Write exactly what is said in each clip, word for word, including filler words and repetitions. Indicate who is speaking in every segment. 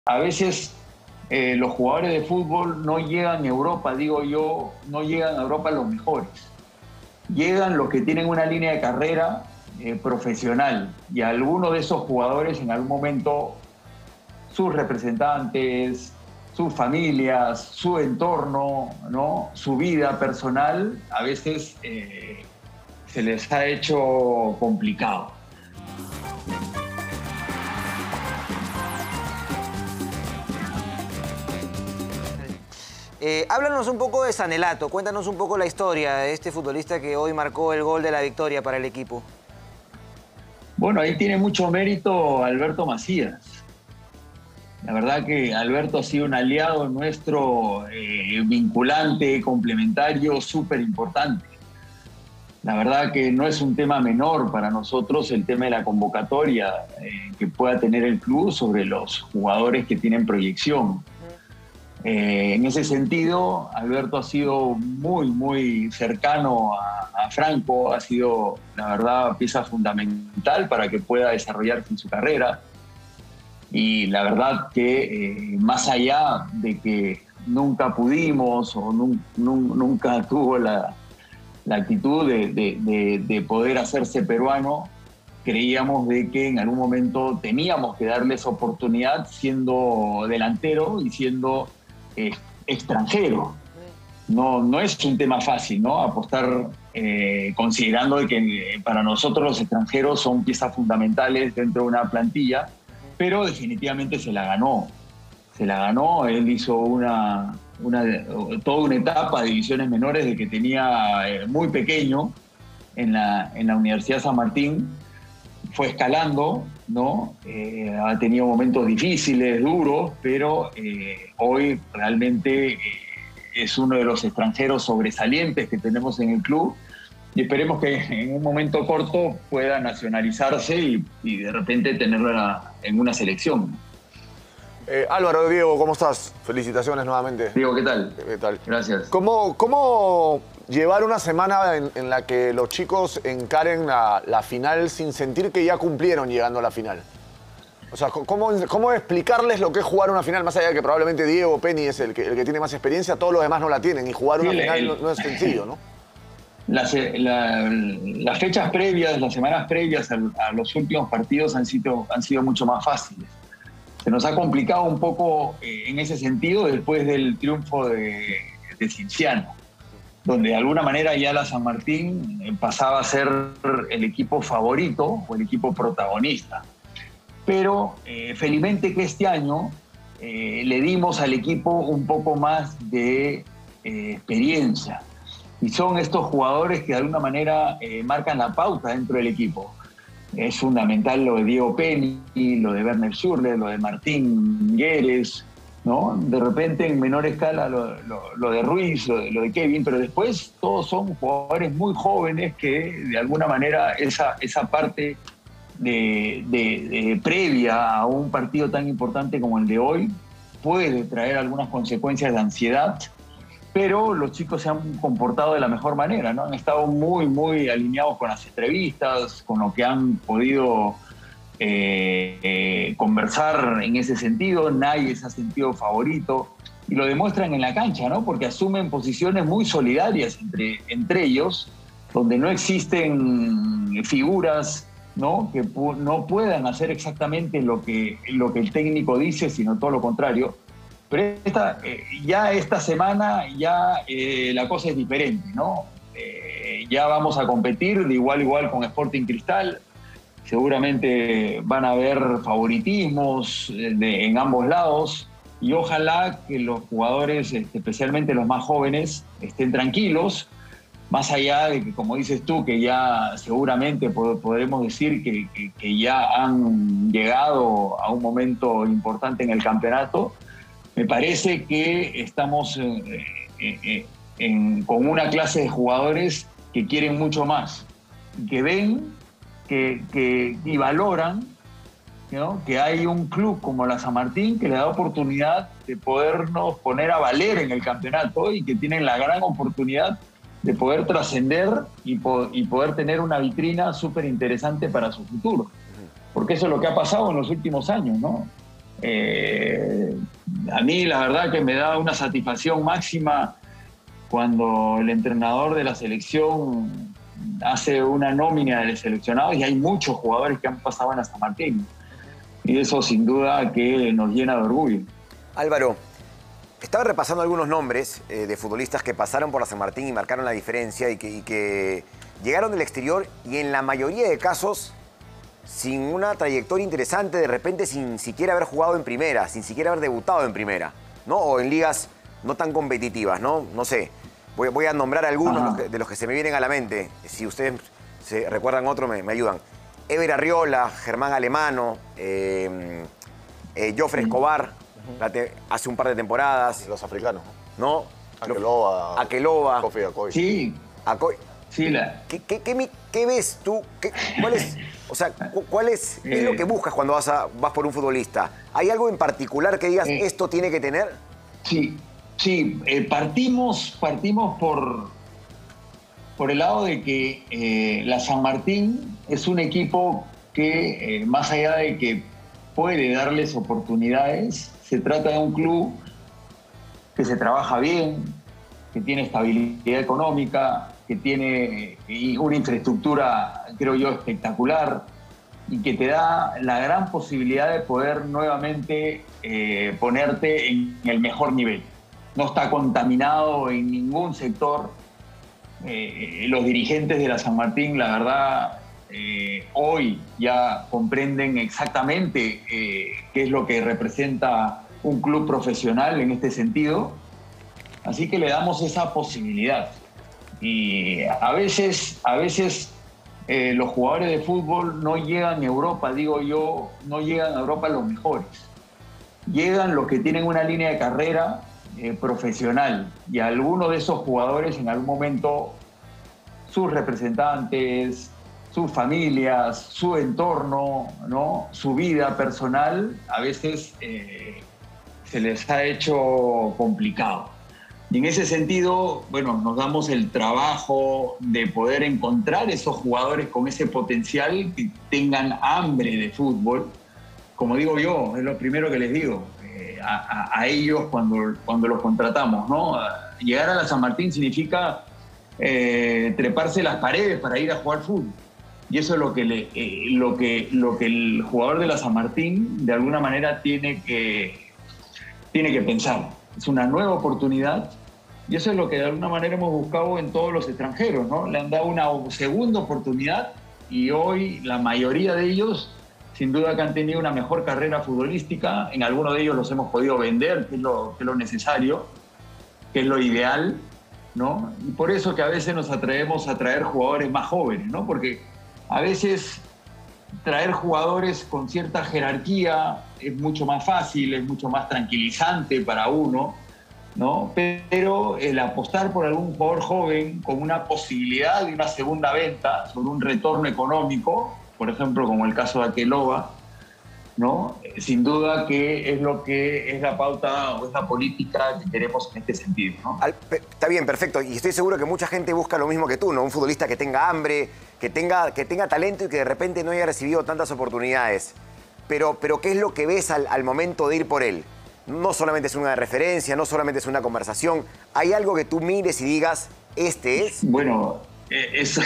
Speaker 1: A veces eh, los jugadores de fútbol no llegan a Europa, digo yo, no llegan a Europa los mejores. Llegan los que tienen una línea de carrera eh, profesional, y algunos de esos jugadores en algún momento, sus representantes, sus familias, su entorno, ¿no? Su vida personal, a veces eh, se les ha hecho complicado.
Speaker 2: Eh, háblanos un poco de Sanelato, cuéntanos un poco la historia de este futbolista que hoy marcó el gol de la victoria para el equipo.
Speaker 1: Bueno, ahí tiene mucho mérito Alberto Macías. La verdad que Alberto ha sido un aliado nuestro, eh, vinculante, complementario, súper importante. La verdad que no es un tema menor para nosotros el tema de la convocatoria eh, que pueda tener el club sobre los jugadores que tienen proyección. Eh, en ese sentido, Alberto ha sido muy, muy cercano a, a Franco, ha sido, la verdad, pieza fundamental para que pueda desarrollarse en su carrera. Y la verdad que eh, más allá de que nunca pudimos o nu nu nunca tuvo la, la actitud de, de, de, de poder hacerse peruano, creíamos de que en algún momento teníamos que darle esa oportunidad siendo delantero y siendo eh, extranjero. No, no es un tema fácil, ¿no? Apostar eh, considerando de que eh, para nosotros los extranjeros son piezas fundamentales dentro de una plantilla, pero definitivamente se la ganó. Se la ganó, él hizo una, una, toda una etapa de divisiones menores de que tenía eh, muy pequeño en la, en la Universidad San Martín, fue escalando, ¿no? Eh, ha tenido momentos difíciles, duros, pero eh, hoy realmente eh, es uno de los extranjeros sobresalientes que tenemos en el club, y esperemos que en un momento corto pueda nacionalizarse y, y de repente tenerla en una selección.
Speaker 3: Eh, Álvaro, Diego, ¿cómo estás? Felicitaciones nuevamente.
Speaker 1: Diego, ¿qué tal?
Speaker 3: ¿Qué tal?
Speaker 1: Gracias.
Speaker 3: ¿Cómo, cómo llevar una semana en, en la que los chicos encaren la, la final sin sentir que ya cumplieron llegando a la final? O sea, ¿cómo, cómo explicarles lo que es jugar una final? Más allá de que probablemente Diego Penny es el que, el que tiene más experiencia, todos los demás no la tienen, y jugar una
Speaker 1: Sí,
Speaker 3: final
Speaker 1: el,
Speaker 3: no, no es sencillo, ¿no?
Speaker 1: Las, la, las fechas previas, las semanas previas a, a los últimos partidos han sido, han sido mucho más fáciles. Se nos ha complicado un poco eh, en ese sentido después del triunfo de, de Cienciano, donde de alguna manera ya la San Martín eh, pasaba a ser el equipo favorito o el equipo protagonista. Pero eh, felizmente que este año eh, le dimos al equipo un poco más de eh, experiencia. Y son estos jugadores que de alguna manera eh, marcan la pauta dentro del equipo. Es fundamental lo de Diego Penny, lo de Werner Schürrle, lo de Martín Guedes, ¿no? De repente en menor escala lo, lo, lo de Ruiz, lo de, lo de Kevin, pero después todos son jugadores muy jóvenes que de alguna manera esa, esa parte de, de, de previa a un partido tan importante como el de hoy puede traer algunas consecuencias de ansiedad. Pero los chicos se han comportado de la mejor manera, ¿no? Han estado muy, muy alineados con las entrevistas, con lo que han podido eh, eh, conversar en ese sentido. Nadie se ha sentido favorito y lo demuestran en la cancha, ¿no? Porque asumen posiciones muy solidarias entre, entre ellos, donde no existen figuras, ¿no? Que pu no puedan hacer exactamente lo que, lo que el técnico dice, sino todo lo contrario. Pero esta, eh, ya esta semana ya eh, la cosa es diferente, ¿no? Eh, ya vamos a competir de igual a igual con Sporting Cristal. Seguramente van a haber favoritismos de, en ambos lados, y ojalá que los jugadores, especialmente los más jóvenes, estén tranquilos, más allá de que, como dices tú, que ya seguramente podremos decir que, que, que ya han llegado a un momento importante en el campeonato. Me parece que estamos eh, eh, en, con una clase de jugadores que quieren mucho más, que ven que, que, y valoran, ¿no? Que hay un club como la San Martín que le da oportunidad de podernos poner a valer en el campeonato, y que tienen la gran oportunidad de poder trascender y, po y poder tener una vitrina súper interesante para su futuro. Porque eso es lo que ha pasado en los últimos años, ¿no? Eh, a mí la verdad que me da una satisfacción máxima cuando el entrenador de la selección hace una nómina de seleccionados y hay muchos jugadores que han pasado en la San Martín. Y eso sin duda que nos llena de orgullo.
Speaker 2: Álvaro, estaba repasando algunos nombres eh, de futbolistas que pasaron por la San Martín y marcaron la diferencia y que, y que llegaron del exterior y en la mayoría de casos sin una trayectoria interesante, de repente sin siquiera haber jugado en primera, sin siquiera haber debutado en primera, ¿no? O en ligas no tan competitivas, ¿no? No sé. Voy, voy a nombrar algunos los que, de los que se me vienen a la mente. Si ustedes se recuerdan otro, me, me ayudan. Ever Arriola, Germán Alemano, eh, eh, Jofre Escobar, la te, hace un par de temporadas.
Speaker 3: Los africanos.
Speaker 2: ¿No?
Speaker 3: Akeloba.
Speaker 2: Akeloba.
Speaker 3: Kofi Akoy.
Speaker 1: Sí.
Speaker 2: Akoy.
Speaker 1: Sí, la...
Speaker 2: ¿Qué, qué, qué, qué ves tú? ¿Qué, ¿Cuál es, o sea, cuál es, qué es lo que buscas cuando vas, a, vas por un futbolista? ¿Hay algo en particular que digas, eh, esto tiene que tener?
Speaker 1: Sí, sí. Eh, partimos, partimos por, por el lado de que eh, la San Martín es un equipo que, eh, más allá de que puede darles oportunidades, se trata de un club que se trabaja bien, que tiene estabilidad económica, que tiene una infraestructura, creo yo, espectacular y que te da la gran posibilidad de poder nuevamente eh, ponerte en el mejor nivel. No está contaminado en ningún sector. Eh, los dirigentes de la San Martín, la verdad, eh, hoy ya comprenden exactamente eh, qué es lo que representa un club profesional en este sentido. Así que le damos esa posibilidad. Y a veces, a veces eh, los jugadores de fútbol no llegan a Europa, digo yo, no llegan a Europa los mejores. Llegan los que tienen una línea de carrera eh, profesional. Y a algunos de esos jugadores en algún momento, sus representantes, sus familias, su entorno, ¿no? Su vida personal, a veces eh, se les ha hecho complicado. Y en ese sentido, bueno, nos damos el trabajo de poder encontrar esos jugadores con ese potencial que tengan hambre de fútbol. Como digo yo, es lo primero que les digo eh, a, a, a ellos cuando, cuando los contratamos, ¿no? Llegar a la San Martín significa eh, treparse las paredes para ir a jugar fútbol. Y eso es lo que, le, eh, lo, que, lo que el jugador de la San Martín de alguna manera tiene que, tiene que pensar. Es una nueva oportunidad. Y eso es lo que de alguna manera hemos buscado en todos los extranjeros, ¿no? Le han dado una segunda oportunidad y hoy la mayoría de ellos, sin duda que han tenido una mejor carrera futbolística. En algunos de ellos los hemos podido vender, que es lo, que es lo necesario, que es lo ideal, ¿no? Y por eso que a veces nos atrevemos a traer jugadores más jóvenes, ¿no? Porque a veces traer jugadores con cierta jerarquía es mucho más fácil, es mucho más tranquilizante para uno, ¿no? Pero el apostar por algún jugador joven con una posibilidad de una segunda venta sobre un retorno económico, por ejemplo, como el caso de Akeloba, ¿no? Sin duda que es lo que es la pauta o es la política que queremos en este sentido, ¿no?
Speaker 2: Al, está bien, perfecto. Y estoy seguro que mucha gente busca lo mismo que tú, ¿no? Un futbolista que tenga hambre, que tenga, que tenga talento y que de repente no haya recibido tantas oportunidades. Pero, pero ¿qué es lo que ves al, al momento de ir por él? No solamente es una referencia, no solamente es una conversación. ¿Hay algo que tú mires y digas, este es?
Speaker 1: Bueno, eso,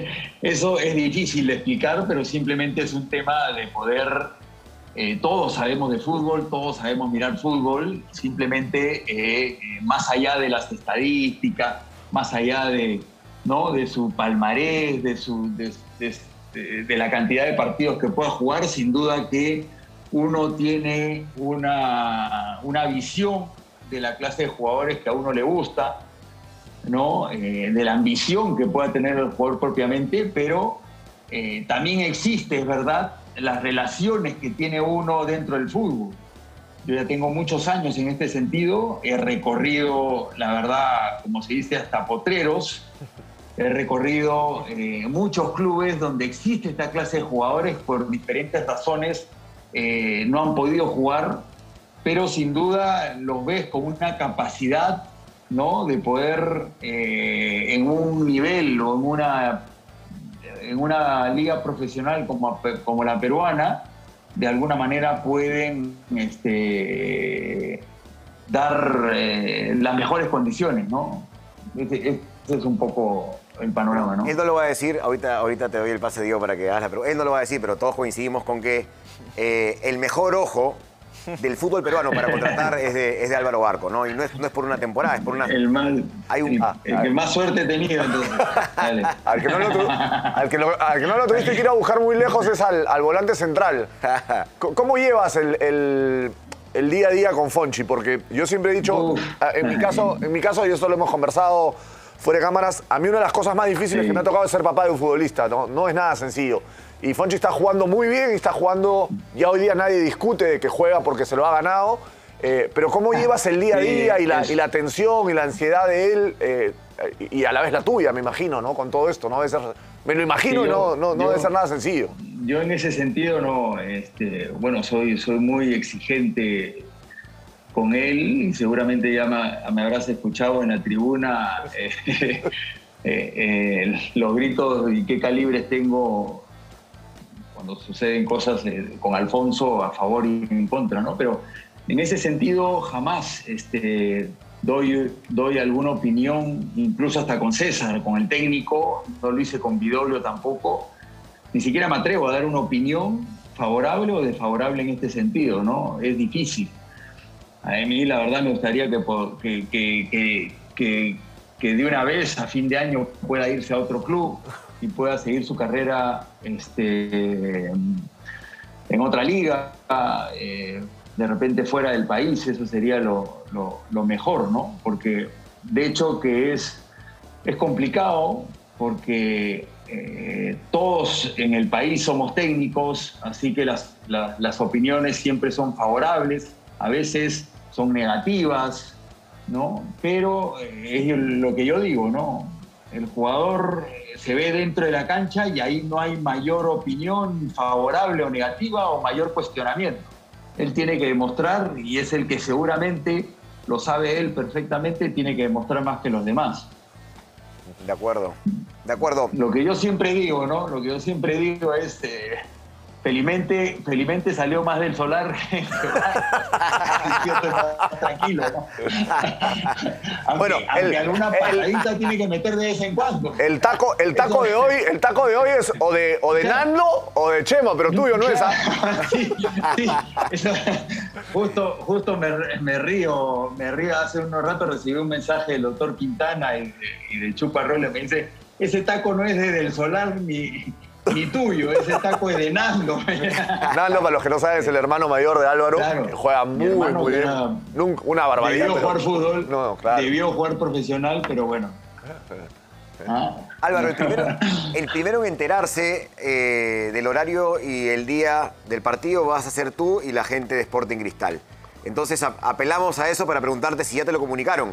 Speaker 1: eso es difícil de explicar, pero simplemente es un tema de poder... Eh, todos sabemos de fútbol, todos sabemos mirar fútbol, simplemente eh, eh, más allá de las estadísticas, más allá de, ¿no? de su palmarés, de, su, de, de, de la cantidad de partidos que pueda jugar, sin duda que uno tiene una, una visión de la clase de jugadores que a uno le gusta, ¿no? Eh, de la ambición que pueda tener el jugador propiamente, pero eh, también existe, es verdad, las relaciones que tiene uno dentro del fútbol. Yo ya tengo muchos años en este sentido, he recorrido, la verdad, como se dice, hasta potreros, he recorrido eh, muchos clubes donde existe esta clase de jugadores por diferentes razones, eh, no han podido jugar, pero sin duda los ves con una capacidad, ¿no? de poder eh, en un nivel o en una, en una liga profesional como, como la peruana, de alguna manera pueden este, dar eh, las mejores condiciones, ¿no? Ese, ese es un poco el panorama, ¿no?
Speaker 2: Él no lo va a decir, ahorita, ahorita te doy el pase, Diego, para que hagas la pregunta. Él no lo va a decir, pero todos coincidimos con que eh, el mejor ojo del fútbol peruano para contratar es de, es de Álvaro Barco, ¿no? Y no es, no es por una temporada, es por una...
Speaker 1: El, más,
Speaker 2: Hay un,
Speaker 1: el,
Speaker 2: ah,
Speaker 1: el que más suerte he tenido, entonces. Dale.
Speaker 3: Al que no lo, tu, al que lo, al que no lo tuviste que ir a buscar muy lejos es al, al volante central. ¿Cómo llevas el, el, el día a día con Fonchi? Porque yo siempre he dicho,
Speaker 1: Uf.
Speaker 3: en mi caso, en mi caso, y esto lo hemos conversado fuera de cámaras, a mí una de las cosas más difíciles
Speaker 1: Sí.
Speaker 3: que me ha tocado es ser papá de un futbolista, ¿no? No es nada sencillo. Y Fonchi está jugando muy bien y está jugando, ya hoy día nadie discute de que juega porque se lo ha ganado, eh, pero ¿cómo llevas el día a
Speaker 1: Sí,
Speaker 3: día y la,
Speaker 1: es-
Speaker 3: y la tensión y la ansiedad de él, eh, y a la vez la tuya, me imagino, ¿no? Con todo esto, ¿no? Debe ser, me lo imagino
Speaker 1: Sí,
Speaker 3: y no,
Speaker 1: yo-
Speaker 3: no, no
Speaker 1: yo-
Speaker 3: debe ser nada sencillo.
Speaker 1: Yo en ese sentido no, este, bueno, soy, soy muy exigente con él y seguramente ya me, me habrás escuchado en la tribuna eh, eh, eh, los gritos y qué calibres tengo cuando suceden cosas eh, con Alfonso a favor y en contra, ¿no? Pero en ese sentido jamás este, doy, doy alguna opinión, incluso hasta con César, con el técnico, no lo hice con Vidolio tampoco, ni siquiera me atrevo a dar una opinión favorable o desfavorable en este sentido, ¿no? Es difícil. A mí la verdad me gustaría que, po- que, que, que, que, que de una vez a fin de año pueda irse a otro club y pueda seguir su carrera este, en otra liga, eh, de repente fuera del país, eso sería lo, lo, lo mejor, ¿no? Porque de hecho que es, es complicado porque eh, todos en el país somos técnicos, así que las, las, las opiniones siempre son favorables, a veces son negativas, ¿no? Pero eh, es lo que yo digo, ¿no? El jugador eh, se ve dentro de la cancha y ahí no hay mayor opinión favorable o negativa o mayor cuestionamiento. Él tiene que demostrar, y es el que seguramente lo sabe él perfectamente, tiene que demostrar más que los demás.
Speaker 2: De acuerdo, de acuerdo.
Speaker 1: Lo que yo siempre digo, ¿no? Lo que yo siempre digo es, eh, felizmente, felizmente salió más del solar. Tranquilo, ¿no? Aunque,
Speaker 3: Bueno,
Speaker 1: aunque
Speaker 3: el-
Speaker 1: alguna
Speaker 3: el-
Speaker 1: patadita tiene que meter de vez en cuando.
Speaker 3: El taco, el taco de hoy, el taco de hoy es o de, o de Nando o de Chema, pero tuyo no es. ¿Ah?
Speaker 1: Sí, sí. Eso, justo justo me, me río, me río. Hace unos ratos recibí un mensaje del doctor Quintana y de, y de Chuparrole. Me dice, ese taco no es de Del Solar ni, ni tuyo, ese taco es de Nando.
Speaker 3: Nando, para los que no saben, es el hermano mayor de Álvaro.
Speaker 1: Claro.
Speaker 3: Que juega
Speaker 1: Mi
Speaker 3: muy,
Speaker 1: hermano
Speaker 3: muy
Speaker 1: que
Speaker 3: bien.
Speaker 1: era-
Speaker 3: Nunca- una barbaridad.
Speaker 1: Debió
Speaker 3: pero-
Speaker 1: jugar fútbol,
Speaker 3: No, claro.
Speaker 1: debió jugar profesional, pero bueno. Ah.
Speaker 2: Álvaro, el primero, el primero en enterarse eh, del horario y el día del partido vas a ser tú y la gente de Sporting Cristal. Entonces a- apelamos a eso para preguntarte si ya te lo comunicaron.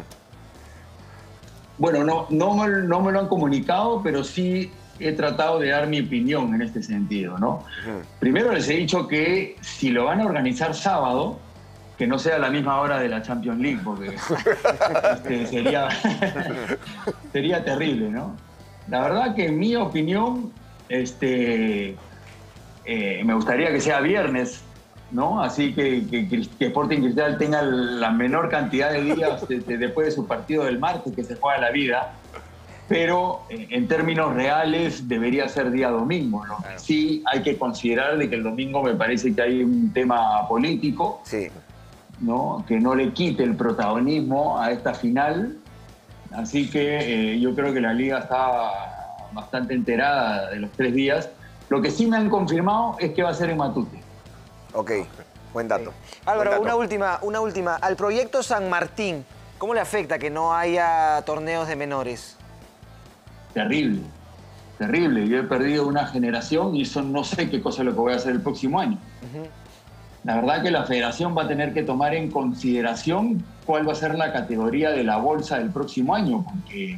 Speaker 1: Bueno, no, no, me, no me lo han comunicado, pero sí he tratado de dar mi opinión en este sentido, ¿no? Primero les he dicho que si lo van a organizar sábado, que no sea a la misma hora de la Champions League, porque este, sería, sería terrible, ¿no? La verdad que en mi opinión, este, eh, me gustaría que sea viernes, ¿no? Así que, que, que Sporting Cristal tenga la menor cantidad de días de, de, después de su partido del martes, que se juega la vida. Pero eh, en términos reales debería ser día domingo, ¿no?
Speaker 2: Claro.
Speaker 1: Sí hay que considerar de que el domingo me parece que hay un tema político,
Speaker 2: Sí.
Speaker 1: ¿no? Que no le quite el protagonismo a esta final. Así que eh, yo creo que la liga está bastante enterada de los tres días. Lo que sí me han confirmado es que va a ser en Matute.
Speaker 2: Ok, buen dato.
Speaker 4: Álvaro,
Speaker 2: Buen dato.
Speaker 4: una última, una última. Al proyecto San Martín, ¿cómo le afecta que no haya torneos de menores?
Speaker 1: Terrible, terrible. Yo he perdido una generación y eso no sé qué cosa es lo que voy a hacer el próximo año.
Speaker 4: Ujú.
Speaker 1: La verdad que la federación va a tener que tomar en consideración cuál va a ser la categoría de la bolsa del próximo año, porque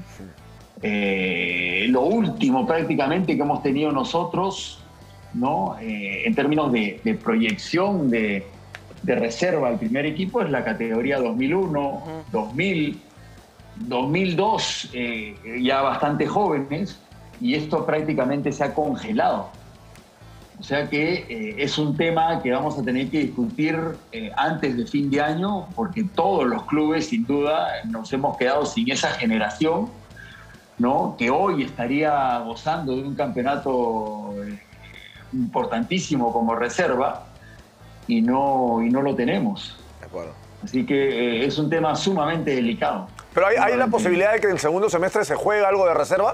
Speaker 1: eh, lo último prácticamente que hemos tenido nosotros, ¿no? Eh, en términos de, de proyección de, de reserva al primer equipo es la categoría dos mil uno, dos mil, dos mil dos, eh, ya bastante jóvenes, y esto prácticamente se ha congelado. O sea que eh, es un tema que vamos a tener que discutir eh, antes de fin de año, porque todos los clubes, sin duda, nos hemos quedado sin esa generación, ¿no? Que hoy estaría gozando de un campeonato eh, importantísimo como reserva y no, y no lo tenemos.
Speaker 2: De acuerdo.
Speaker 1: Así que eh, es un tema sumamente delicado.
Speaker 3: Pero hay, hay la posibilidad de que en el segundo semestre se juegue algo de reserva.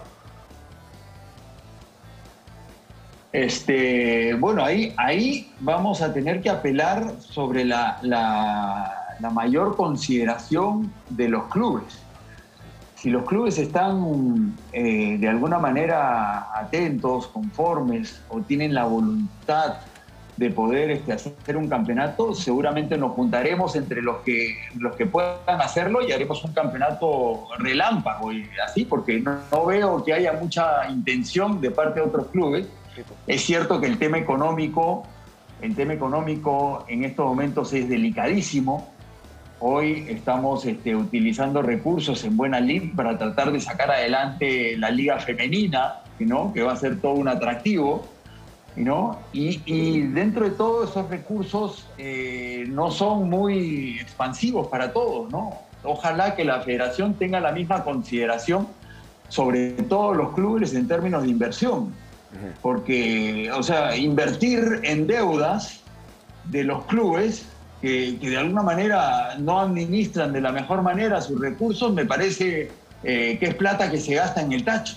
Speaker 1: Este, bueno, ahí, ahí vamos a tener que apelar sobre la, la, la mayor consideración de los clubes. Si los clubes están eh, de alguna manera atentos, conformes o tienen la voluntad de poder este, hacer un campeonato, seguramente nos juntaremos entre los que, los que puedan hacerlo y haremos un campeonato relámpago y así, porque no, no veo que haya mucha intención de parte de otros clubes. Es cierto que el tema económico, el tema económico en estos momentos es delicadísimo. Hoy estamos este, utilizando recursos en buena lid para tratar de sacar adelante la liga femenina, ¿no? Que va a ser todo un atractivo, ¿no? Y, y dentro de todos esos recursos eh, no son muy expansivos para todos, ¿no? Ojalá que la federación tenga la misma consideración sobre todos los clubes en términos de inversión. Porque, o sea, invertir en deudas de los clubes que, que de alguna manera no administran de la mejor manera sus recursos, me parece eh, que es plata que se gasta en el tacho.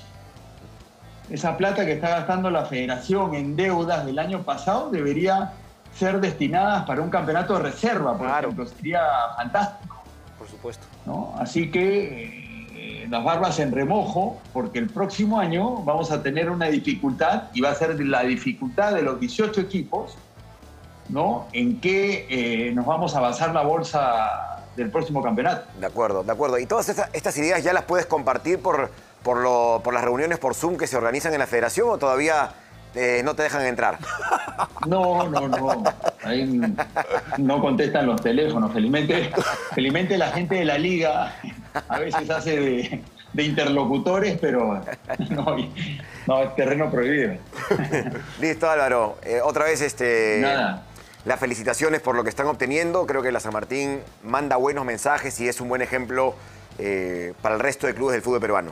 Speaker 1: Esa plata que está gastando la federación en deudas del año pasado debería ser destinada para un campeonato de reserva, por
Speaker 4: Claro.
Speaker 1: ejemplo. Sería fantástico,
Speaker 4: Por supuesto.
Speaker 1: ¿no? Así que eh, las barbas en remojo, porque el próximo año vamos a tener una dificultad, y va a ser la dificultad de los dieciocho equipos, ¿no? En qué eh, nos vamos a basar la bolsa del próximo campeonato.
Speaker 2: De acuerdo, de acuerdo. ¿Y todas estas, estas ideas ya las puedes compartir por, por, lo, por las reuniones por Zoom que se organizan en la federación o todavía eh, no te dejan entrar?
Speaker 1: No, no, no. Ahí no contestan los teléfonos. Felizmente, felizmente la gente de la liga a veces hace de, de interlocutores, pero no, no, es terreno prohibido.
Speaker 2: Listo, Álvaro. Eh, otra vez, este,
Speaker 1: Nada.
Speaker 2: las felicitaciones por lo que están obteniendo. Creo que la San Martín manda buenos mensajes y es un buen ejemplo eh, para el resto de clubes del fútbol peruano.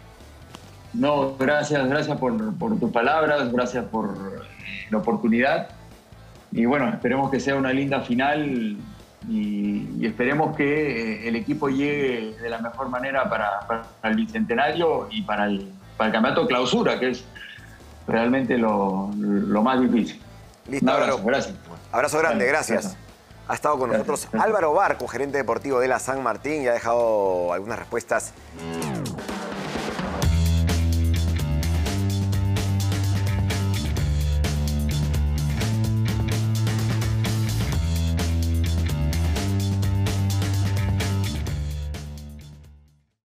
Speaker 1: No, gracias, gracias por, por tus palabras, gracias por la oportunidad. Y bueno, esperemos que sea una linda final y, y esperemos que el equipo llegue de la mejor manera para, para el Bicentenario y para el, para el Campeonato Clausura, que es realmente lo, lo más difícil.
Speaker 2: Listo,
Speaker 1: Un abrazo,
Speaker 2: Álvaro.
Speaker 1: gracias.
Speaker 2: Abrazo grande,
Speaker 1: Gracias.
Speaker 2: gracias. Ha estado con
Speaker 1: Gracias,
Speaker 2: nosotros
Speaker 1: gracias.
Speaker 2: Álvaro Barco, gerente deportivo de la San Martín, y ha dejado algunas respuestas